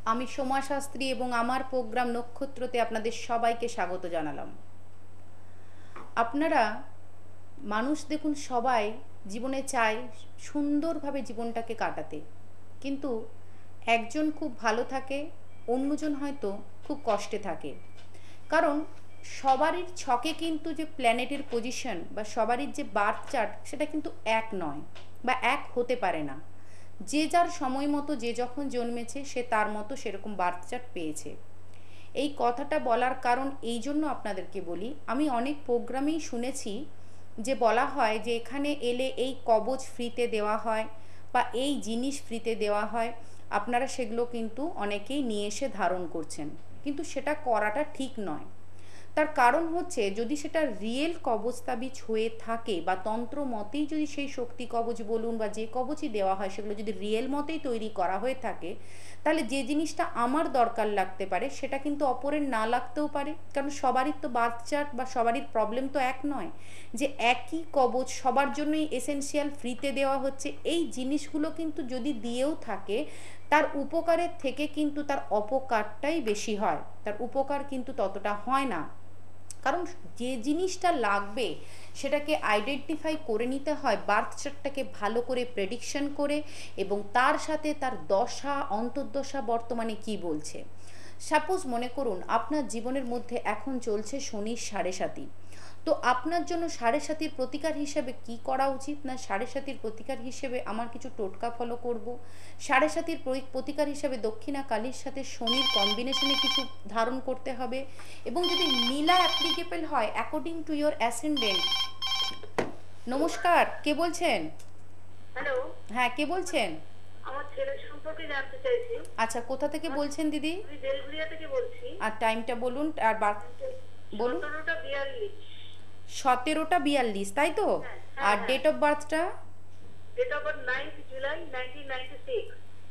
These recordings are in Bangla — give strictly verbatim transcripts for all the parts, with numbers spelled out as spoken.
আমি সোমা শাস্ত্রী এবং আমার প্রোগ্রাম নক্ষত্রতে আপনাদের সবাইকে স্বাগত জানালাম। আপনারা মানুষ দেখুন সবাই জীবনে চায় সুন্দরভাবে জীবনটাকে কাটাতে, কিন্তু একজন খুব ভালো থাকে, অন্যজন হয়তো খুব কষ্টে থাকে। কারণ সবারই ছকে কিন্তু যে প্ল্যানেটের পজিশন বা সবারই যে বার্থ চার্ট সেটা কিন্তু এক নয় বা এক হতে পারে না। যে যার সময় মতো যে যখন জন্মেছে সে তার মতো সেরকম বার্থ চার্ট পেয়েছে। এই কথাটা বলার কারণ এই জন্য আপনাদেরকে বলি, আমি অনেক প্রোগ্রামেই শুনেছি যে বলা হয় যে এখানে এলে এই কবচ ফ্রিতে দেওয়া হয় বা এই জিনিস ফ্রিতে দেওয়া হয়, আপনারা সেগুলো কিন্তু অনেকেই নিয়ে এসে ধারণ করছেন, কিন্তু সেটা করাটা ঠিক নয়। তার কারণ হচ্ছে যদি সেটা রিয়েল কবচ তাবিজ হয়ে থাকে বা তন্ত্র মতেই যদি সেই শক্তি কবচ বলুন বা যে কবচই দেওয়া হয় সেগুলো যদি রিয়েল মতেই তৈরি করা হয়ে থাকে, তাহলে যে জিনিসটা আমার দরকার লাগতে পারে সেটা কিন্তু অপরের না লাগতেও পারে। কারণ সবারই তো বার্থ চার্ট বা সবারই প্রবলেম তো এক নয় যে একই কবচ সবার জন্যই এসেনশিয়াল ফ্রিতে দেওয়া হচ্ছে। এই জিনিসগুলো কিন্তু যদি দিয়েও থাকে তার উপকারের থেকে কিন্তু তার অপকারটাই বেশি হয়, তার উপকার কিন্তু ততটা হয় না। কারণ যে জিনিসটা লাগবে সেটাকে আইডেন্টিফাই করে নিতে হয় বার্থ চার্টটাকে ভালো করে প্রেডিকশন করে, এবং তার সাথে তার দশা অন্তর্দশা বর্তমানে কি বলছে। সাপোজ মনে করুন আপনার জীবনের মধ্যে এখন চলছে শনির সাড়ে সাতি, তো আপনার জন্য সাড়ে সাতির প্রতিকার হিসেবে কি করা উচিত? না সাড়ে সাতির প্রতিকার হিসেবে আমার কিছু টোটকা ফলো করব। সাড়ে সাতির প্রতিকার হিসেবে দক্ষিণা কালীর সাথে শনির কম্বিনেশনে কিছু ধারণ করতে হবে, এবং যদি নীলা অ্যাপ্লিকেবল হয় অ্যাকর্ডিং টু ইয়োর অ্যাসেন্ডেন্ট। নমস্কার, কে বলছেন? হ্যালো। হ্যাঁ, কে বলছেন? আমার ছেলের সম্পর্কে জানতে চাইছি। আচ্ছা, কোথা থেকে বলছেন দিদি? আমি বেলঘরিয়া থেকে বলছি। আর টাইমটা বলুন, আর বার্থ বলুন। সতেরোটা বিয়াল্লিশ। সতেরোটা বিয়াল্লিশ, তাই তো? আর ডেট অফ বার্থটা? Date of birth ninth July nineteen ninety six.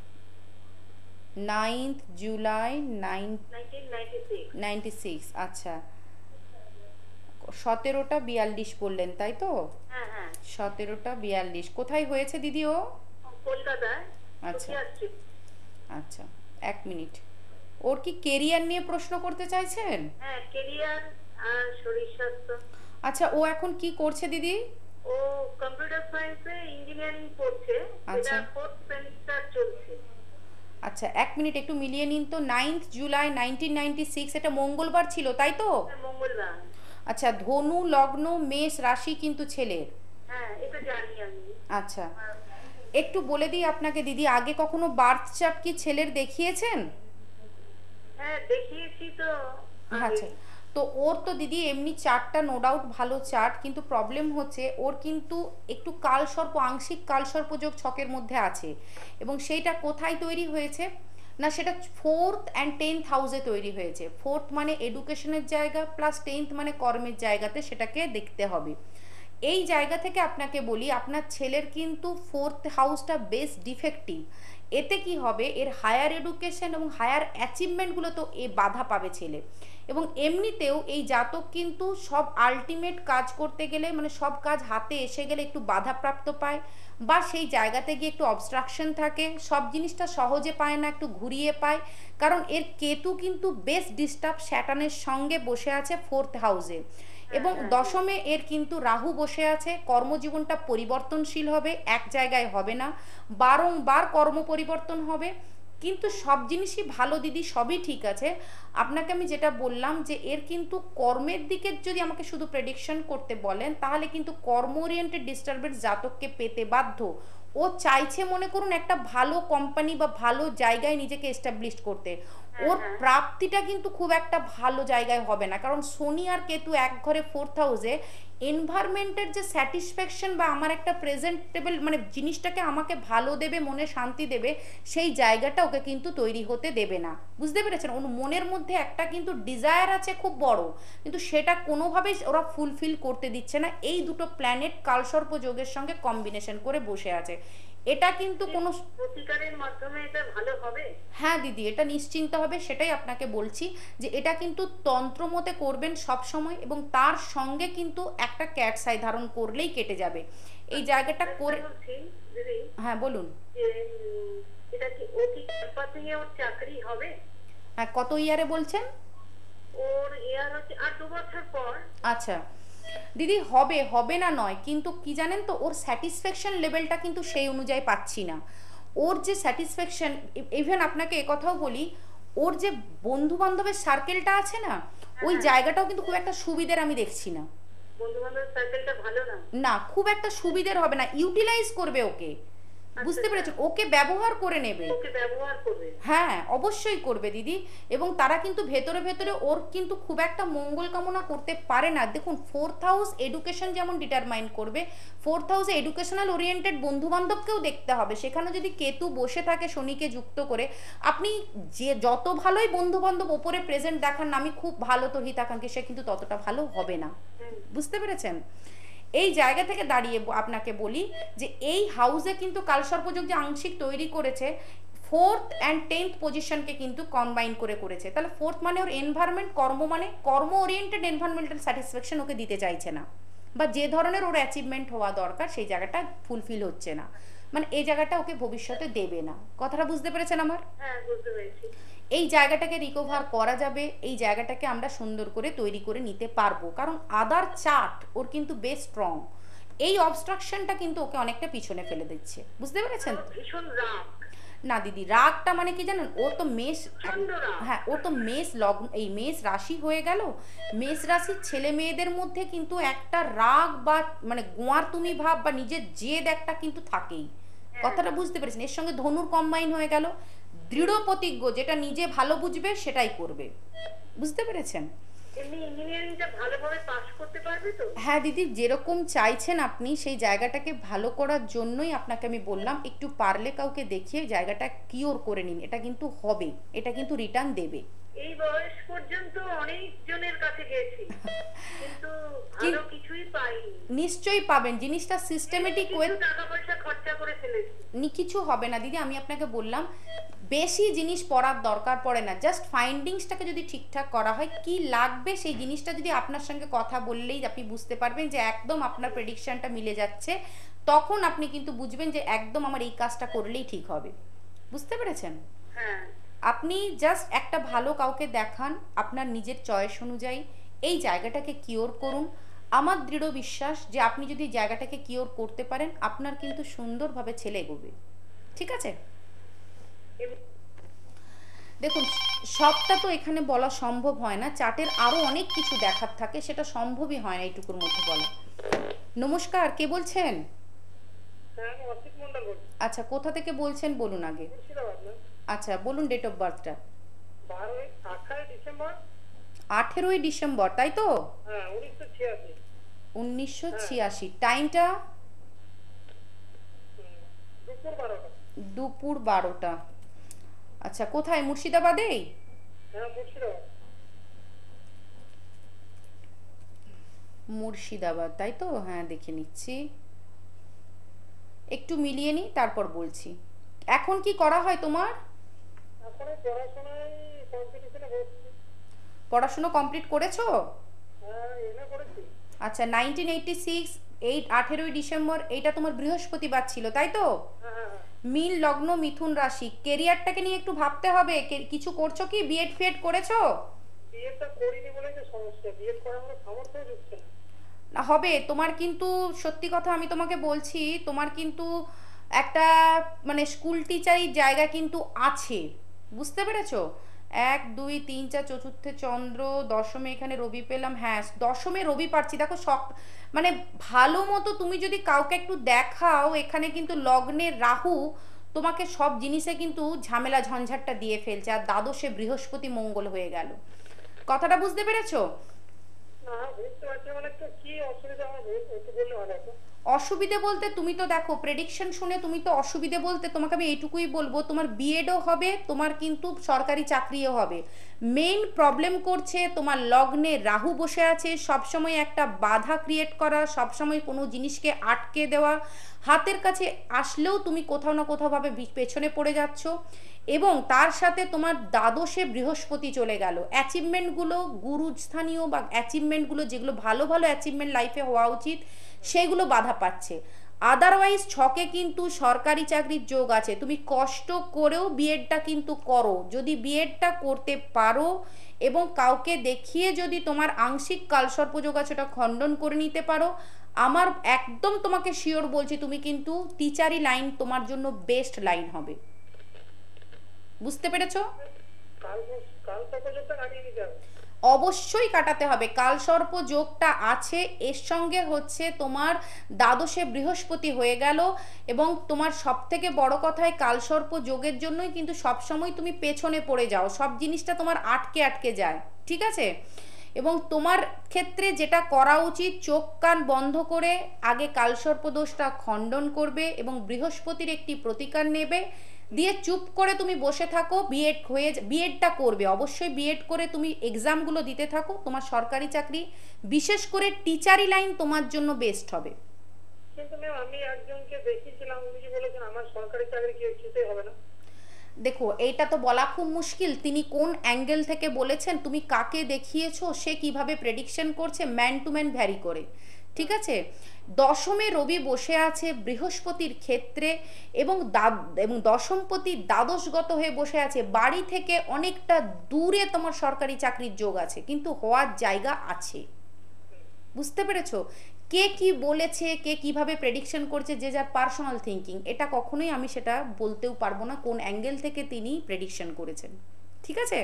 Ninth July nineteen ninety six. Ninety six. আচ্ছা, সতেরোটা বিয়াল্লিশ বললেন, তাই তো? হ্যাঁ হ্যাঁ, সতেরোটা বিয়াল্লিশ। কোথায় হয়েছে দিদি ও? কলকাতায়। আচ্ছা আচ্ছা আচ্ছা, এক মিনিট। ওর কি কেরিয়ার নিয়ে প্রশ্ন করতে চাইছেন? হ্যাঁ, কেরিয়ার আর শরীর স্বাস্থ্য। আচ্ছা, ও এখন কি করছে দিদি? ও কম্পিউটার সায়েন্সে ইঞ্জিনিয়ারিং পড়ছে। আচ্ছা। এটা ফোর্থ সেমিস্টার চলছে। আচ্ছা, এক মিনিট একটু মিলিয়ে নিন তো। Ninth July nineteen ninety six, এটা মঙ্গলবার ছিল, তাই তো? হ্যাঁ, মঙ্গলবার। আচ্ছা, ধনু লগ্ন মেষ রাশি কিন্তু ছেলের। হ্যাঁ, এটা জানি আমি। আচ্ছা, একটু বলে দিই আপনাকে দিদি, আগে কখনো বার্থ চার্ট কি ছেলের দেখিয়েছেন? হ্যাঁ, দেখিয়েছি তো। আচ্ছা, তো ওর তো দিদি এমনি চার্টটা নো ডাউট ভালো চার্ট, কিন্তু প্রবলেম হচ্ছে ওর কিন্তু একটু কালসর্প, আংশিক কালসর্পযোগ ছকের মধ্যে আছে, এবং সেইটা কোথায় তৈরি হয়েছে? না সেটা ফোর্থ অ্যান্ড টেন্থ হাউসে তৈরি হয়েছে। ফোর্থ মানে এডুকেশনের জায়গা, প্লাস টেন্থ মানে কর্মের জায়গাতে সেটাকে দেখতে হবে। এই জায়গা থেকে আপনাকে বলি, আপনার ছেলের কিন্তু ফোর্থ হাউসটা বেশ ডিফেক্টিভ। এতে কি হবে, এর হায়ার এডুকেশন এবং হায়ার অ্যাচিভমেন্টগুলো তো এ বাধা পাবে ছেলে। এবং এমনিতেও এই জাতক কিন্তু সব আলটিমেট কাজ করতে গেলে, মানে সব কাজ হাতে এসে গেলে একটু বাধাপ্রাপ্ত পায়, বা সেই জায়গাতে গিয়ে একটু অবস্ট্রাকশন থাকে, সব জিনিসটা সহজে পায় না, একটু ঘুরিয়ে পায়। কারণ এর কেতু কিন্তু বেশ ডিস্টার্ব স্যাটার্নের সঙ্গে বসে আছে ফোর্থ হাউসে, এবং দশমে এর কিন্তু রাহু বসে আছে। কর্মজীবনটা পরিবর্তনশীল হবে, এক জায়গায় হবে না, বারংবার কর্ম পরিবর্তন হবে। কিন্তু সব জিনিসই ভালো দিদি, সবই ঠিক আছে। আপনাকে আমি যেটা বললাম যে এর কিন্তু কর্মের দিকে যদি আমাকে শুধু প্রেডিকশন করতে বলেন, তাহলে কিন্তু কর্ম ওরিয়েন্টেড ডিস্টারবেন্স জাতককে পেতে বাধ্য। ও চাইছে মনে করুন একটা ভালো কোম্পানি বা ভালো জায়গায় নিজেকে এস্টাবলিশ করতে, ওর প্রাপ্তিটা কিন্তু খুব একটা ভালো জায়গায় হবে না। কারণ শনি আর কেতু এক ঘরে ফোর্থ হাউসে, এনভায়রনমেন্টের যে স্যাটিসফ্যাকশন বা আমার একটা প্রেজেন্টেবল মানে জিনিসটাকে আমাকে ভালো দেবে, মনে শান্তি দেবে, সেই জায়গাটা ওকে কিন্তু তৈরি হতে দেবে না। বুঝতে পেরেছেন? ওর মনের মধ্যে একটা কিন্তু ডিজায়ার আছে খুব বড়, কিন্তু সেটা কোনোভাবেই ওরা ফুলফিল করতে দিচ্ছে না। এই দুটো প্ল্যানেট কালসর্প যোগের সঙ্গে কম্বিনেশন করে বসে আছে। এটা কিন্তু কোনো প্রতিকারের মাধ্যমে এটা ভালো হবে? হ্যাঁ দিদি, এটা নিশ্চিন্ত হবে, সেটাই আপনাকে বলছি যে এটা কিন্তু তন্ত্রমতে করবেন সব সময়, এবং তার সঙ্গে কিন্তু একটা ক্যাট সাই ধারণ করলেই কেটে যাবে এই জায়গাটা করে। হ্যাঁ বলুন। এটা কি ও কি ক্যাম্পাসিং এ ওর চাকরি হবে? হ্যাঁ, কত ইয়ারে বলছেন? ওর ইয়ার হচ্ছে আর দু বছর পর। আচ্ছা দিদি, হবে হবে না নয়, কিন্তু কি জানেন তো, ওর স্যাটিসফ্যাকশন লেভেলটা কিন্তু সেই অনুযায়ী পাচ্ছি না। ওর যে স্যাটিসফ্যাকশন, ইভেন আপনাকে একথাও বলি, ওর যে বন্ধু বান্ধবের সার্কেলটা আছে না, ওই জায়গাটাও কিন্তু খুব একটা সুবিধের আমি দেখছি না। বন্ধু বান্ধবের সার্কেলটা ভালো না? না, খুব একটা সুবিধের হবে না। ইউটিলাইজ করবে ওকে, বুঝতে পেরেছো? ওকে ব্যবহার করে নেবে। ওকে ব্যবহার করবে? হ্যাঁ, অবশ্যই করবে দিদি। এবং তারা কিন্তু ভেতরে ভেতরে ওর কিন্তু খুব একটা মঙ্গল কামনা করতে পারে না। দেখুন, ফোর্থ হাউস এডুকেশন যেমন ডিটারমাইন করবে, ফোর্থ হাউসে এডুকেশনাল ওরিয়েন্টেড বন্ধু বান্ধবকেও দেখতে হবে। সেখানে যদি কেতু বসে থাকে শনিকে যুক্ত করে, আপনি যে যত ভালোই বন্ধু বান্ধব ওপরে প্রেজেন্ট দেখান না, আমি খুব ভালো তোর হিতাকাঙ্ক্ষী, সে কিন্তু ততটা ভালো হবে না। বুঝতে পেরেছেন? এই জায়গা থেকে দাঁড়িয়ে আপনাকে বলি যে এই হাউসে কিন্তু কালসর্পযোগ যে আংশিক তৈরি করেছে, ফোর্থ অ্যান্ড টেন্থ পজিশনকে কিন্তু কম্বাইন করে করেছে। তাহলে ফোর্থ মানে ওর এনভায়রনমেন্ট, কর্ম মানে কর্ম ওরিয়েন্টেড এনভায়রনমেন্টাল স্যাটিসফ্যাকশন ওকে দিতে চাইছে না, বা যে ধরনের ওর অ্যাচিভমেন্ট হওয়া দরকার সেই জায়গাটা ফুলফিল হচ্ছে না, মানে এই জায়গাটা ওকে ভবিষ্যতে দেবে না। কথাটা বুঝতে পেরেছেন আমার? হ্যাঁ, বুঝতে পেরেছি। এই জায়গাটাকে রিকভার করা যাবে, এই জায়গাটাকে আমরা সুন্দর করে তৈরি করে নিতে পারবো, কারণ আদার চার্ট ওর কিন্তু বেশ স্ট্রং। এই অবস্ট্রাকশনটা কিন্তু ওকে অনেকটা পিছনে ফেলে দিচ্ছে, বুঝতে পেরেছেন? ভীষণ রাগ। না দিদি, রাগটা মানে কি জানেন, ও তো মেষ, প্রচণ্ড রাগ। হ্যাঁ ও তো মেষ লগ্ন, এই মেষ রাশি হয়ে গেল। মেষ রাশির ছেলে মেয়েদের মধ্যে কিন্তু একটা রাগ বা মানে গোয়ার তুমি ভাব বা নিজের জেদ একটা কিন্তু থাকেই। কথাটা বুঝতে পেরেছেন? এর সঙ্গে ধনুর কম্বাইন হয়ে গেল, দৃঢ় প্রতিজ্ঞ, যেটা নিজে ভালো বুঝবে সেটাই করবে। বুঝতে পেরেছেন? এমনি ইঞ্জিনিয়ারিংটা ভালোভাবে পাস করতে পারবে তো? হ্যাঁ দিদি, যেরকম চাইছেন আপনি সেই জায়গাটাকে ভালো করার জন্যই আপনাকে আমি বললাম একটু পারলে কাউকে দেখিয়ে জায়গাটা কিওর করে নিন। এটা কিন্তু হবে, এটা কিন্তু রিটার্ন দেবে। এই বয়স পর্যন্ত অনেক জনের কাছে গেছি, কিন্তু ভালো কিছুই পাইনি। নিশ্চয়ই পাবেন, জিনিসটা সিস্টেমেটিক ওয়ে। কিছু টাকা পয়সা খরচা করে ফেলেছি। নি কিছু হবে না দিদি, আমি আপনাকে বললাম বেশি জিনিস পড়ার দরকার পড়ে না। জাস্ট ফাইন্ডিংসটাকে যদি ঠিকঠাক করা হয়, কি লাগবে সেই জিনিসটা যদি আপনার সঙ্গে কথা বললেই আপনি বুঝতে পারবেন যে একদম আপনার প্রেডিকশনটা মিলে যাচ্ছে, তখন আপনি কিন্তু বুঝবেন যে একদম আমার এই কাজটা করলেই ঠিক হবে। বুঝতে পেরেছেন? হ্যাঁ। আপনি জাস্ট একটা ভালো কাউকে দেখান আপনার নিজের চয়েস অনুযায়ী, এই জায়গাটাকে কিওর করুন। আমার দৃঢ় বিশ্বাস যে আপনি যদি জায়গাটাকে কিওর করতে পারেন, আপনার কিন্তু সুন্দরভাবে ছেলে এগোবে। ঠিক আছে? দেখুন, সবটা তো এখানে বলা সম্ভব হয় না, চার্টের আরও অনেক কিছু দেখার থাকে, সেটা সম্ভবই হয় না এইটুকুর মধ্যে বলা। নমস্কার, কে বলছেন? আচ্ছা, কোথা থেকে বলছেন বলুন আগে। আচ্ছা বলুন, ডেট অফ বার্থটা। আঠেরোই ডিসেম্বর, তাই তো? উনিশশো ছিয়াশি। টাইমটা? দুপুর বারোটা। আচ্ছা, কোথায়? মুর্শিদাবাদেই? মুর্শিদাবাদ, তাই তো? হ্যাঁ, দেখে নিচ্ছি, একটু মিলিয়ে নিই তারপর বলছি। এখন কি করা হয় তোমার? পড়াশোনা কমপ্লিট করেছো? আচ্ছা, নাইনটিন এইটটি সিক্স, এইট আঠেরোই ডিসেম্বর, এইটা তোমার বৃহস্পতিবার ছিল, তাই তো? মিল লগ্ন, মিথুন রাশি। কেরিয়ারটাকে নিয়ে একটু ভাবতে হবে। কিছু করছো কি? বিএড ফিএড করেছো? না, হবে তোমার কিন্তু, সত্যি কথা আমি তোমাকে বলছি, তোমার কিন্তু একটা মানে স্কুল টিচারের জায়গা কিন্তু আছে। বুঝতে পেরেছো? এক দুই তিন চার, চতুর্থে চন্দ্র, দশমে এখানে রবি পেলাম। হ্যাঁ, দশমে রবি পাচ্ছি। দেখো, শখ মানে ভালো মতো তুমি যদি কাউকে একটু দেখাও, এখানে কিন্তু লগ্নের রাহু তোমাকে সব জিনিসে কিন্তু ঝামেলা ঝঞ্ঝাটটা দিয়ে ফেলছে, আর দ্বাদশে বৃহস্পতি মঙ্গল হয়ে গেল। কথাটা বুঝতে পেরেছো? অসুবিধে বলতে তুমি তো দেখো প্রেডিকশন শুনে তুমি তো অসুবিধে বলতে তোমাকে আমি এইটুকুই বলবো, তোমার বিএডও হবে, তোমার কিন্তু সরকারি চাকরিও হবে। মেইন প্রবলেম করছে তোমার লগ্নে রাহু বসে আছে, সবসময় একটা বাধা ক্রিয়েট করা, সবসময় কোনো জিনিসকে আটকে দেওয়া, হাতের কাছে আসলেও তুমি কোথাও না কোথাও ভাবে পেছনে পড়ে যাচ্ছ। এবং তার সাথে তোমার দ্বাদশে বৃহস্পতি চলে গেল, অ্যাচিভমেন্টগুলো গুরুস্থানীয় বা অ্যাচিভমেন্টগুলো যেগুলো ভালো ভালো অ্যাচিভমেন্ট লাইফে হওয়া উচিত সেগুলো বাধা পাচ্ছে। আদারওয়াইজ ছকে কিন্তু সরকারি চাকরির যোগ আছে, তুমি কষ্ট করেও বিএডটা কিন্তু করো। যদি বিএডটা করতে পারো এবং কাউকে দেখিয়ে যদি তোমার আংশিক কালসর্পযোগ আছে ওটা খণ্ডন করে নিতে পারো, আমার একদম তোমাকে শিওর বলছি তুমি কিন্তু টিচারি লাইন তোমার জন্য বেস্ট লাইন হবে। বুঝতে পেরেছো? কাল কাল পর্যন্ত কাটিয়ে নিতে হবে। অবশ্যই কাটাতে হবে। কালসর্প যোগটা আছে, এর সঙ্গে হচ্ছে তোমার দ্বাদশে বৃহস্পতি হয়ে গেল, এবং তোমার সব থেকে বড় কথায় কালসর্প যোগের জন্যই কিন্তু সবসময় তুমি পেছনে পড়ে যাও, সব জিনিসটা তোমার আটকে আটকে যায়, ঠিক আছে? এবং তোমার ক্ষেত্রে যেটা করা উচিত, চোখ কান বন্ধ করে আগে কালসর্প দোষটা খণ্ডন করবে এবং বৃহস্পতির একটি প্রতিকার নেবে, দিয়ে চুপ করে তুমি বসে থাকো, বিএড হয়ে বিএডটা করবে, অবশ্যই বিএড করে তুমি এক্সামগুলো দিতে থাকো, তোমার সরকারি চাকরি বিশেষ করে টিচারি লাইন তোমার জন্য বেস্ট হবে। কিন্তু ম্যাম আমি একজনকে দেখিয়েছিলাম, উনি কি বলেছেন আমার সরকারি চাকরি কি কিছুতেই হবে না। দেখো এইটা তো বলা খুব মুশকিল, তিনি কোন অ্যাঙ্গেল থেকে বলেছেন, তুমি কাকে দেখিয়েছো, সে কিভাবে প্রেডিকশন করছে, ম্যান টু ম্যান ভ্যারি করে, ঠিক আছে? দশমে রবি বসে আছে বৃহস্পতির ক্ষেত্রে, এবং এবং দশমপতি দ্বাদশগত হয়ে বসে আছে, বাড়ি থেকে অনেকটা দূরে তোমার সরকারি চাকরির যোগ আছে, কিন্তু হওয়ার জায়গা আছে। বুঝতে পেরেছো? কে কি বলেছে, কে কিভাবে প্রেডিকশন করছে, যে যার পার্সোনাল থিঙ্কিং, এটা কখনোই আমি সেটা বলতেও পারবো না কোন অ্যাঙ্গেল থেকে তিনি প্রেডিকশন করেছেন, ঠিক আছে?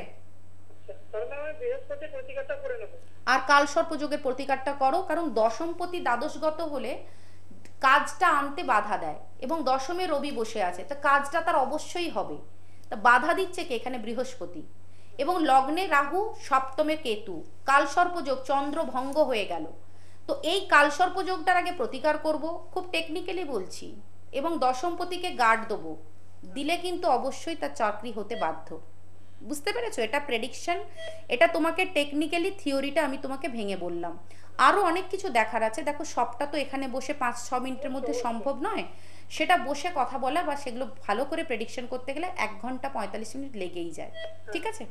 আর কালসর্পযোগের প্রতিকারটা করো, কারণ দশমপতি দ্বাদশগত হলে কাজটা আনতে বাধা দেয়, এবং দশমে রবি বসে আছে, তা কাজটা তার অবশ্যই হবে, তা বাধা দিচ্ছে কে? এখানে বৃহস্পতি, এবং লগ্নে রাহু, সপ্তমে কেতু, কালসর্পযোগ, চন্দ্র ভঙ্গ হয়ে গেল। তো এই কালসর্পযোগটার আগে প্রতিকার করব, খুব টেকনিক্যালি বলছি, এবং দশমপতিকে গার্ড দেবো, দিলে কিন্তু অবশ্যই তার চাকরি হতে বাধ্য। বুঝতে পেরেছো? এটা প্রেডিকশন, এটা তোমাকে টেকনিক্যালি থিওরিটা আমি তোমাকে ভেঙে বললাম, আরও অনেক কিছু দেখার আছে। দেখো সবটা তো এখানে বসে পাঁচ ছ মিনিটের মধ্যে সম্ভব নয়, সেটা বসে কথা বলা বা সেগুলো ভালো করে প্রেডিকশন করতে গেলে এক ঘন্টা পঁয়তাল্লিশ মিনিট লেগেই যায়, ঠিক আছে?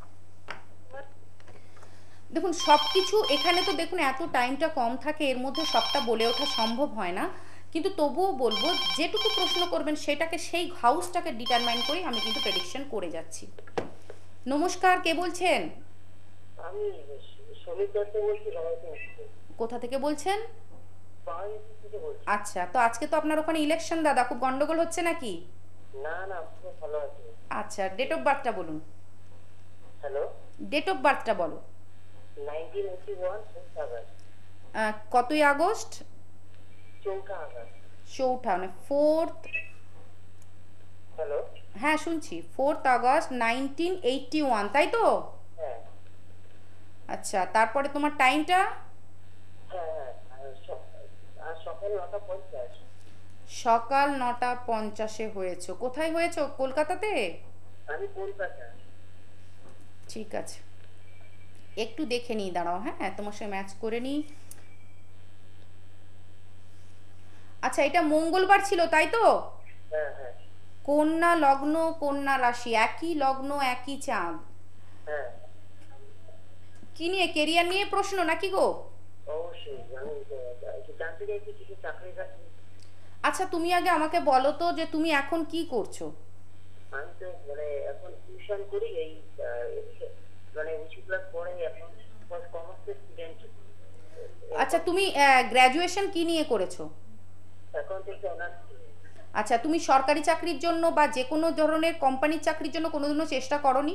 দেখুন সব কিছু এখানে তো দেখুন এত টাইমটা কম থাকে, এর মধ্যে সবটা বলে ওঠা সম্ভব হয় না, কিন্তু তবুও বলবো যেটুকু প্রশ্ন করবেন সেটাকে, সেই হাউসটাকে ডিটারমাইন করে আমি কিন্তু প্রেডিকশন করে যাচ্ছি। নমস্কার, কে বলছেন? আমি সমীর দত্ত বলছি। কোথা থেকে বলছেন? আচ্ছা, তো আজকে তো আপনার ওখানে ইলেকশন দাদা, খুব গন্ডগোল হচ্ছে নাকি? না না, খুব ভালো আছে। আচ্ছা, ডেট অফ বার্থটা বলুন। হ্যালো, ডেট অফ বার্থটা বলো। Nineteen eighty one August. কতই আগস্ট? চৌঠা আগস্ট। চৌঠা মানে ফোর্থ। হ্যালো, হ্যাঁ শুনছি, fourth August nineteen eighty one, তাই তো? হ্যাঁ। আচ্ছা, তারপরে তোমার টাইমটা? হ্যাঁ, আর সকাল নটা পঞ্চাশ। সকাল নটা পঞ্চাশে হয়েছে। কোথায় হয়েছে? কলকাতাতে? আমি কলকাতা। ঠিক আছে, একটু দেখে নিই, দাঁড়াও, হ্যাঁ তোমার সঙ্গে ম্যাচ করে নিই। আচ্ছা, এটা মঙ্গলবার ছিল তাই তো? হ্যাঁ হ্যাঁ। কন্যা লগ্ন, কন্যা রাশি, একই লগ্ন একই চাঁদ। হ্যাঁ। কি নিয়ে, কেরিয়ার নিয়ে প্রশ্ন নাকি গো? অবশ্যই, আমি জানতে চাইছি কিছু চাকরি বাকরি। আচ্ছা, তুমি আগে আমাকে বলো তো যে তুমি এখন কি করছো? আমি তো মানে এখন টিউশন করি, এই মানে উঁচু ক্লাস পড়ে, এখন কমার্সের স্টুডেন্ট। আচ্ছা, তুমি গ্র্যাজুয়েশন কি নিয়ে করেছো? এখন থেকে অনার্স। আচ্ছা, তুমি সরকারি চাকরির জন্য বা যে কোনো ধরনের কোম্পানির চাকরির জন্য কোনোদিনও চেষ্টা করোনি?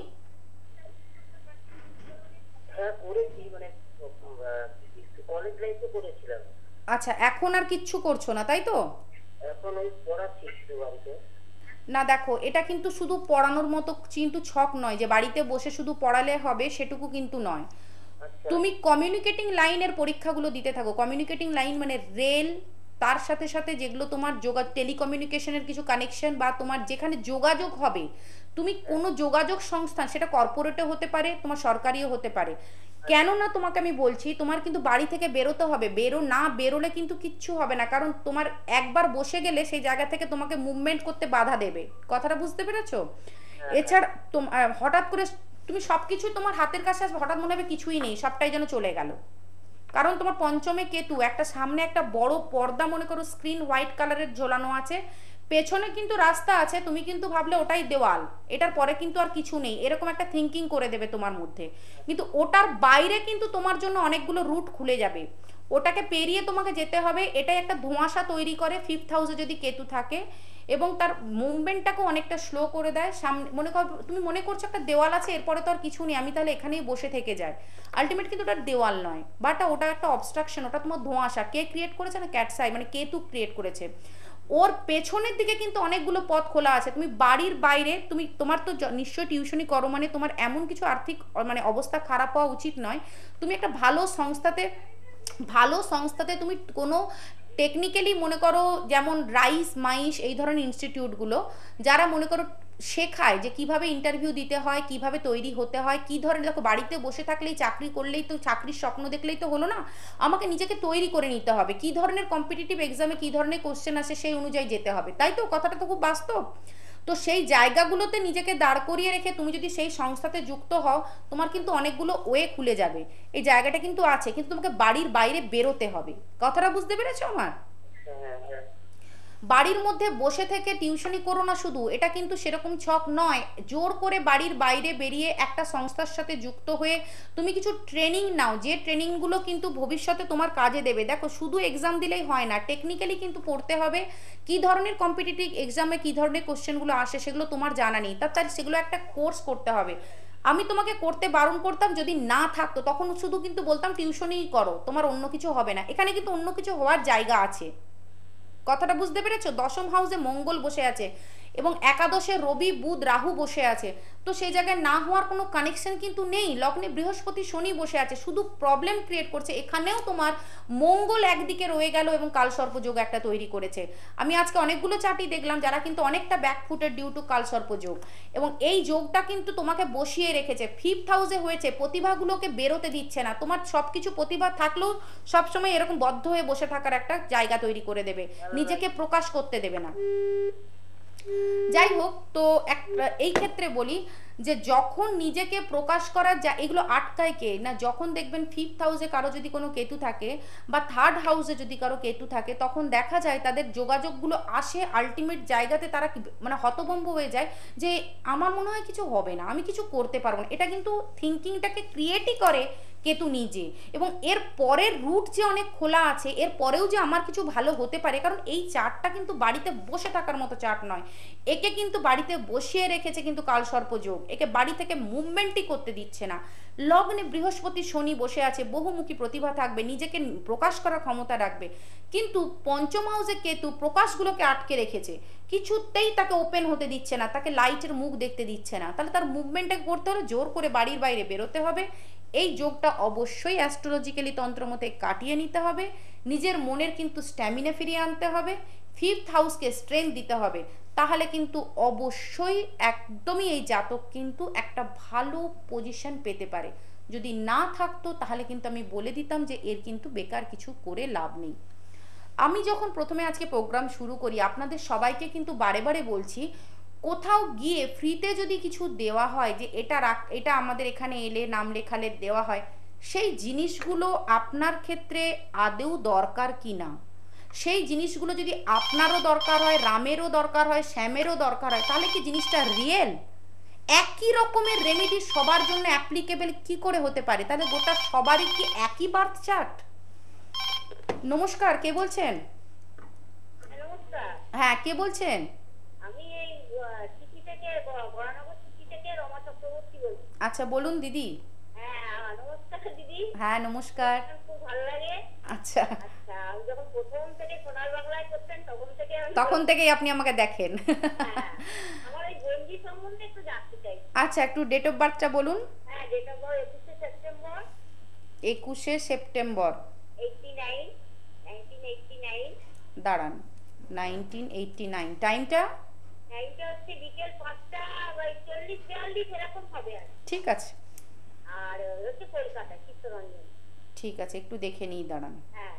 হ্যাঁ করেছি, মানে কলেজ লাইফে করেছিলাম। আচ্ছা, এখন আর কিচ্ছু করছো না তাই তো? এখন ওই পড়াচ্ছি একটু বাড়িতে। না দেখো, এটা কিন্তু শুধু পড়ানোর মতো কিন্তু ছক নয় যে বাড়িতে বসে শুধু পড়ালে হবে, সেটুকু কিন্তু নয়। তুমি কমিউনিকেটিং লাইনের পরীক্ষাগুলো দিতে থাকো। কমিউনিকেটিং লাইন মানে রেল, তার সাথে সাথে যেগুলো তোমার যোগা টেলিকমিউনিকেশনের কিছু কানেকশন বা তোমার যেখানে যোগাযোগ হবে, তুমি কোনো যোগাযোগ সংস্থান, সেটা কর্পোরেটও হতে পারে, তোমার সরকারিও হতে পারে। কেননা তোমাকে আমি বলছি, তোমার কিন্তু বাড়ি থেকে বেরোতে হবে, বেরো না বেরোলে কিন্তু কিচ্ছু হবে না, কারণ তোমার একবার বসে গেলে সেই জায়গা থেকে তোমাকে মুভমেন্ট করতে বাধা দেবে। কথাটা বুঝতে পেরেছো? এছাড়া হঠাৎ করে তুমি সবকিছু তোমার হাতের কাছে আসবে, হঠাৎ মনে হবে কিছুই নেই, সবটাই যেন চলে গেল। কারণ তোমার পঞ্চমে কেতু, একটা সামনে একটা বড় পর্দা মনে করো স্ক্রিন হোয়াইট কালারের ঝোলানো আছে, পেছনে কিন্তু রাস্তা আছে, তুমি কিন্তু ভাবলে ওটাই দেওয়াল, এটার পরে কিন্তু আর কিছু নেই, এরকম একটা থিঙ্কিং করে দেবে তোমার মধ্যে। কিন্তু ওটার বাইরে কিন্তু তোমার জন্য অনেকগুলো রুট খুলে যাবে, ওটাকে পেরিয়ে তোমাকে যেতে হবে। এটাই একটা ধোঁয়াশা তৈরি করে ফিফথ হাউসে যদি কেতু থাকে, এবং তার মুভমেন্টটাকে অনেকটা স্লো করে দেয়। সামনে মনে কর তুমি মনে করছো একটা দেওয়াল আছে, এরপরে তো আর কিছু নেই, আমি তাহলে এখানেই বসে থেকে যাই, আলটিমেট কিন্তু ওটা দেওয়াল নয়, বাট ওটা একটা অবস্ট্রাকশন, ওটা তোমার ধোঁয়াশা। কে ক্রিয়েট করেছে না, ক্যাটসাই মানে কেতু ক্রিয়েট করেছে। ওর পেছনের দিকে কিন্তু অনেকগুলো পথ খোলা আছে, তুমি বাড়ির বাইরে, তুমি তোমার তো নিশ্চয়ই টিউশনি করো, মানে তোমার এমন কিছু আর্থিক মানে অবস্থা খারাপ হওয়া উচিত নয়, তুমি একটা ভালো সংস্থাতে, ভালো সংস্থাতে তুমি কোনো টেকনিক্যালি মনে করো, যেমন রাইস মাইস এই ধরনের ইনস্টিটিউটগুলো, যারা মনে করো শেখায় যে কিভাবে ইন্টারভিউ দিতে হয়, কিভাবে তৈরি হতে হয়, কি ধরনের, দেখো বাড়িতে বসে থাকলেই চাকরি করলেই তো, চাকরির স্বপ্ন দেখলেই তো হলো না, আমাকে নিজেকে তৈরি করে নিতে হবে, কি ধরনের কম্পিটিটিভ এক্সামে কি ধরনের কোশ্চেন আসে সেই অনুযায়ী যেতে হবে, তাই তো? কথাটা তো খুব বাস্তব। তো সেই জায়গাগুলোতে নিজেকে দাঁড় করিয়ে রেখে তুমি যদি সেই সংস্থাতে যুক্ত হও, তোমার কিন্তু অনেকগুলো ওয়ে খুলে যাবে, এই জায়গাটা কিন্তু আছে, কিন্তু তোমাকে বাড়ির বাইরে বেরোতে হবে। কথাটা বুঝতে পেরেছো আমার? হ্যাঁ হ্যাঁ বাড়ির মধ্যে বসে থেকে টিউশনি করো না শুধু, এটা কিন্তু সেরকম ছক নয়। জোর করে বাড়ির বাইরে বেরিয়ে একটা সংস্থার সাথে যুক্ত হয়ে তুমি কিছু ট্রেনিং নাও, যে ট্রেনিংগুলো কিন্তু ভবিষ্যতে তোমার কাজে দেবে। দেখো শুধু এক্সাম দিলেই হয় না, টেকনিক্যালি কিন্তু পড়তে হবে, কি ধরনের কম্পিটিটিভ এক্সামে কি ধরনের কোশ্চেনগুলো আসে সেগুলো তোমার জানা নেই, তার তার সেগুলো একটা কোর্স করতে হবে। আমি তোমাকে করতে বারণ করতাম যদি না থাকতো, তখন শুধু কিন্তু বলতাম টিউশনই করো, তোমার অন্য কিছু হবে না। এখানে কিন্তু অন্য কিছু হওয়ার জায়গা আছে। কথাটা বুঝতে পেরেছো? দশম হাউসে মঙ্গল বসে আছে এবং একাদশে রবি বুধ রাহু বসে আছে, তো সেই জায়গায় না হওয়ার কোনো কানেকশন কিন্তু নেই। লগ্নে বৃহস্পতি শনি বসে আছে, শুধু প্রবলেম ক্রিয়েট করছে। এখানেও তোমার মঙ্গল একদিকে রয়ে গেল এবং কালসর্প যোগ একটা তৈরি করেছে। আমি আজকে অনেকগুলো চার্টই দেখলাম যারা কিন্তু অনেকটা ব্যাকফুটেড ডিউ টু কালসর্প যোগ, এবং এই যোগটা কিন্তু তোমাকে বসিয়ে রেখেছে। ফিফথ হাউসে হয়েছে, প্রতিভাগুলোকে বেরোতে দিচ্ছে না, তোমার সব কিছু প্রতিভা থাকলেও সবসময় এরকম বদ্ধ হয়ে বসে থাকার একটা জায়গা তৈরি করে দেবে, নিজেকে প্রকাশ করতে দেবে না। যাই হোক, তো এক এই ক্ষেত্রে বলি যে যখন নিজেকে প্রকাশ করার যা এগুলো আটকায় কে না, যখন দেখবেন ফিফথ হাউসে কারো যদি কোনো কেতু থাকে বা থার্ড হাউসে যদি কারো কেতু থাকে, তখন দেখা যায় তাদের যোগাযোগগুলো আসে আলটিমেট জায়গাতে, তারা মানে হতভম্ব হয়ে যায় যে আমার মনে হয় কিছু হবে না, আমি কিছু করতে পারবো না। এটা কিন্তু থিঙ্কিংটাকে ক্রিয়েটই করে কেতু নিজে, এবং এর পরের রুট যে অনেক খোলা আছে, এর পরেও যে আমার কিছু ভালো হতে পারে, কারণ এই চার্টটা কিন্তু বাড়িতে বসে থাকার মতো চার্ট নয়, একে কিন্তু বাড়িতে বসিয়ে রেখেছে কিন্তু কালসর্প যোগ, একে বাড়ি থেকে মুভমেন্টই করতে দিচ্ছে না। লগ্নে বৃহস্পতি শনি বসে আছে, বহুমুখী প্রতিভা থাকবে, নিজেকে প্রকাশ করার ক্ষমতা রাখবে, কিন্তু পঞ্চম হাউসে কেতু প্রকাশগুলোকে আটকে রেখেছে, কিছুতেই তাকে ওপেন হতে দিচ্ছে না, তাকে লাইটের মুখ দেখতে দিচ্ছে না। তাহলে তার মুভমেন্টটা করতে হলে জোর করে বাড়ির বাইরে বেরোতে হবে। এই যোগটা অবশ্যই অ্যাস্ট্রোলজিক্যালি তন্ত্রমতে কাটিয়ে নিতে হবে, নিজের মনের কিন্তু স্ট্যামিনা ফিরিয়ে আনতে হবে, ফিফথ হাউসকে স্ট্রেংথ দিতে হবে, তাহলে কিন্তু অবশ্যই একদমই এই জাতক কিন্তু একটা ভালো পজিশন পেতে পারে। যদি না থাকতো তাহলে কিন্তু আমি বলে দিতাম যে এর কিন্তু বেকার কিছু করে লাভ নেই। আমি যখন প্রথমে আজকে প্রোগ্রাম শুরু করি, আপনাদের সবাইকে কিন্তু বারে বারে বলছি, কোথাও গিয়ে ফ্রিতে যদি কিছু দেওয়া হয় যে এটা রাখ, এটা আমাদের এখানে এলে নাম লেখালে দেওয়া হয়, সেই জিনিসগুলো আপনার ক্ষেত্রে আদৌ দরকার কি না, সেই জিনিসগুলো যদি আপনারও দরকার হয়, রামেরও দরকার হয়, শ্যামেরও দরকার হয়, তাহলে কি জিনিসটা রিয়েল? একই রকমের রেমেডি সবার জন্য অ্যাপ্লিকেবল কি করে হতে পারে? তাহলে গোটা সবারই কি একই বার্থ চার্ট? নমস্কার, কে বলছেন? নমস্কার। হ্যাঁ, কে বলছেন? আমি এই সিটি থেকে, বরানগর সিটি থেকে রমা চক্রবর্তী বলছি। আচ্ছা বলুন দিদি। হ্যাঁ নমস্কার দিদি। হ্যাঁ নমস্কার। খুব ভালো লাগে। আচ্ছা আচ্ছা, আমি যখন প্রথম থেকে সোনার বাংলায় করতেন তখন থেকে তখন থেকেই আপনি আমাকে দেখেন। হ্যাঁ, আমার এই গেঞ্জি সম্বন্ধে একটু জানতে চাই। আচ্ছা, একটু ডেট অফ বার্থটা বলুন। হ্যাঁ, ডেট অফ বার্থ একুশে সেপ্টেম্বর। একুশে September eighty nine, nineteen eighty nine. দাঁড়ান, নাইনটিন এইটটি নাইন। টাইমটা? টাইমটা হচ্ছে বিকেল পাঁচটা বা চল্লিশ বিয়াল্লিশ এরকম হবে। আর ঠিক আছে, আর হচ্ছে কলকাতা চিত্তরঞ্জন। ঠিক আছে, একটু দেখে নিই, দাঁড়ান। হ্যাঁ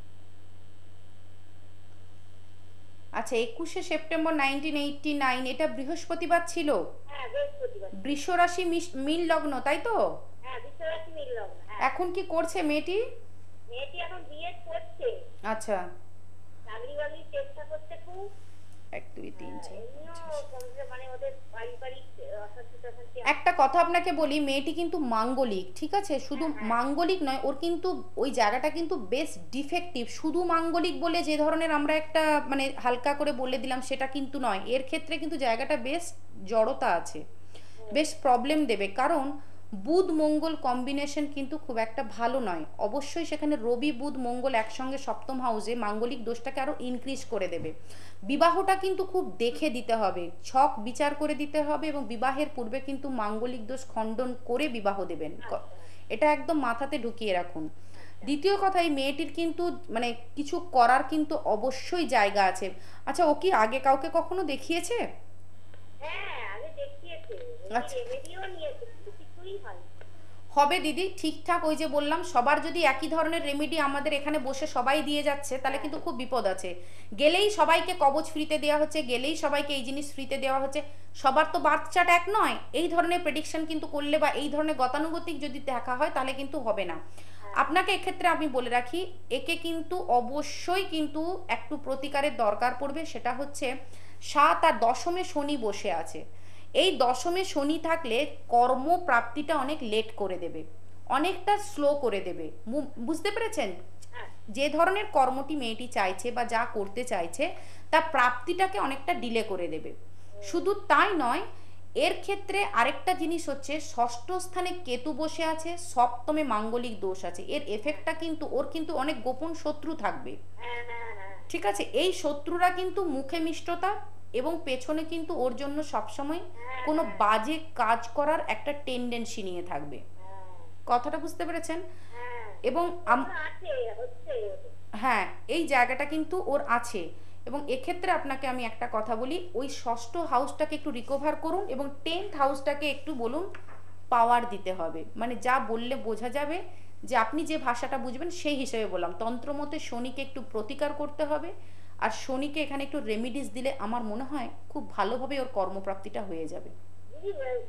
আচ্ছা, একুশে সেপ্টেম্বর নাইনটিন এইটটি নাইন, এটা বৃহস্পতিবার ছিল। হ্যাঁ বৃহস্পতিবার। বৃষ রাশি মিল লগ্ন, তাই তো? হ্যাঁ বৃষ রাশি মিল লগ্ন। হ্যাঁ, এখন কি করছে মেয়েটি? মেয়েটি এখন বিএড করছে, আচ্ছা, চাকরি বাকরির চেষ্টা করছে খুব। এক দুই তিন চার এমনিও পাঁচ, ছয়। কমসে- মানে ওদের পারিবারিক অশান্তি টশান্তি আছে। একটা কথা আপনাকে বলি, মেয়েটি কিন্তু মাঙ্গলিক, ঠিক আছে? শুধু হ্যাঁ, হ্যাঁ। মাঙ্গলিক নয়, ওর কিন্তু ওই জায়গাটা কিন্তু বেশ ডিফেক্টিভ। শুধু মাঙ্গলিক বলে যে ধরনের আমরা একটা মানে হালকা করে বলে দিলাম সেটা কিন্তু নয়, এর ক্ষেত্রে কিন্তু জায়গাটা বেশ জড়তা আছে, বেশ প্রবলেম দেবে। কারণ বুধ মঙ্গল কম্বিনেশন কিন্তু খুব একটা ভালো নয়। অবশ্যই সেখানে রবি বুধ মঙ্গল একসঙ্গে সপ্তম হাউসে মাঙ্গলিক দোষটাকে আরও ইনক্রিজ করে দেবে। বিবাহটা কিন্তু খুব দেখে দিতে হবে, ছক বিচার করে দিতে হবে, এবং বিবাহের পূর্বে কিন্তু মাঙ্গলিক দোষ খণ্ডন করে বিবাহ দেবেন। ক- এটা একদম মাথাতে ঢুকিয়ে রাখুন। দ্বিতীয় কথা, এই মেয়েটির কিন্তু মানে কিছু করার কিন্তু অবশ্যই জায়গা আছে। আচ্ছা, ও কি আগে কাউকে কখনো দেখিয়েছে? হ্যাঁ, আগে দেখিয়েছে, আচ্ছা, রেমেডিও নিয়েছে, কিন্তু কিছুই হয়নি। হবে দিদি, ঠিকঠাক। ওই যে বললাম, সবার যদি একই ধরনের রেমেডি আমাদের এখানে বসে সবাই দিয়ে যাচ্ছে তাহলে কিন্তু খুব বিপদ আছে। গেলেই সবাইকে কবচ ফ্রিতে দেওয়া হচ্ছে, গেলেই সবাইকে এই জিনিস ফ্রিতে দেওয়া হচ্ছে। সবার তো বার্থ চার্ট এক নয়। এই ধরনের প্রেডিকশন কিন্তু করলে বা এই ধরনের গতানুগতিক যদি দেখা হয় তাহলে কিন্তু হবে না। আপনাকে এক্ষেত্রে আমি বলে রাখি, একে কিন্তু অবশ্যই কিন্তু একটু প্রতিকারের দরকার পড়বে। সেটা হচ্ছে সাত আর দশমে শনি বসে আছে। এই দশমে শনি থাকলে কর্মপ্রাপ্তিটা অনেক লেট করে দেবে, অনেকটা স্লো করে দেবে। মু- বুঝতে পেরেছেন? হ্যাঁ, যে ধরনের কর্মটি মেয়েটি চাইছে বা যা করতে চাইছে তার প্রাপ্তিটাকে অনেকটা ডিলে করে দেবে। শুধু তাই নয়, এর ক্ষেত্রে আরেকটা জিনিস হচ্ছে ষষ্ঠ স্থানে কেতু বসে আছে, সপ্তমে মাঙ্গলিক দোষ আছে। এর এফেক্টটা কিন্তু ওর কিন্তু অনেক গোপন শত্রু থাকবে, হ্যাঁ, হ্যাঁ, হ্যাঁ, ঠিক আছে? এই শত্রুরা কিন্তু মুখে মিষ্টতা এবং পেছনে কিন্তু ওর জন্য সবসময় কোনো বাজে কাজ করার একটা টেন্ডেন্সি নিয়ে থাকবে। কথাটা বুঝতে পেরেছেন? হ্যাঁ। এবং আম- ওরা আছে, হচ্ছে। হ্যাঁ, এই জায়গাটা কিন্তু ওর আছে। এবং এক্ষেত্রে আপনাকে আমি একটা কথা বলি, ওই ষষ্ঠ হাউসটাকে একটু রিকভার করুন এবং টেন্থ হাউসটাকে একটু বলুন পাওয়ার দিতে হবে। মানে যা বললে বোঝা যাবে যে আপনি যে ভাষাটা বুঝবেন সেই হিসেবে বললাম। তন্ত্রমতে শনিকে একটু প্রতিকার করতে হবে, আর শনিকে এখানে একটু রেমিডিস দিলে আমার মনে হয় খুব ভালোভাবে ওর কর্মপ্রাপ্তিটা হয়ে যাবে। দিদি,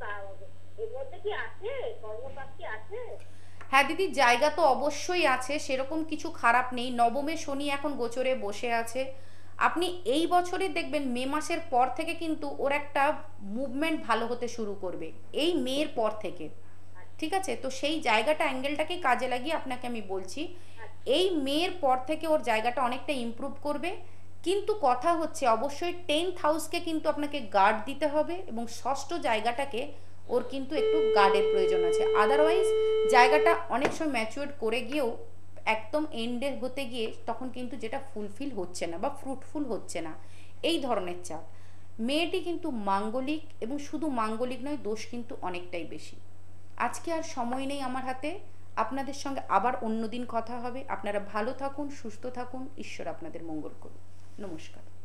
এর মধ্যে কি আছে কর্মপ্রাপ্তি আছে? হ্যাঁ দিদি, জায়গা তো অবশ্যই আছে, সেরকম কিছু খারাপ নেই। নবমে শনি এখন গোচরে বসে আছে। আপনি এই বছরে দেখবেন মে মাসের পর থেকে কিন্তু ওর একটা মুভমেন্ট ভালো হতে শুরু করবে, এই মের পর থেকে, ঠিক আছে? তো সেই জায়গাটা অ্যাঙ্গেলটাকেই কাজে লাগিয়ে আপনাকে আমি বলছি, এই মেয়ের পর থেকে ওর জায়গাটা অনেকটা ইমপ্রুভ করবে। কিন্তু কথা হচ্ছে অবশ্যই টেন্থ হাউসকে কিন্তু আপনাকে গার্ড দিতে হবে, এবং ষষ্ঠ জায়গাটাকে ওর কিন্তু একটু গার্ডের প্রয়োজন আছে। আদারওয়াইজ জায়গাটা অনেক সময় ম্যাচুয়ার করে গিয়েও একদম এন্ডে হতে গিয়ে তখন কিন্তু যেটা ফুলফিল হচ্ছে না বা ফ্রুটফুল হচ্ছে না, এই ধরনের চাপ। মেয়েটি কিন্তু মাঙ্গলিক, এবং শুধু মাঙ্গলিক নয়, দোষ কিন্তু অনেকটাই বেশি। আজকে আর সময় নেই আমার হাতে, আপনাদের সঙ্গে আবার অন্যদিন কথা হবে। আপনারা ভালো থাকুন, সুস্থ থাকুন, ঈশ্বর আপনাদের মঙ্গল করুন। নমস্কার।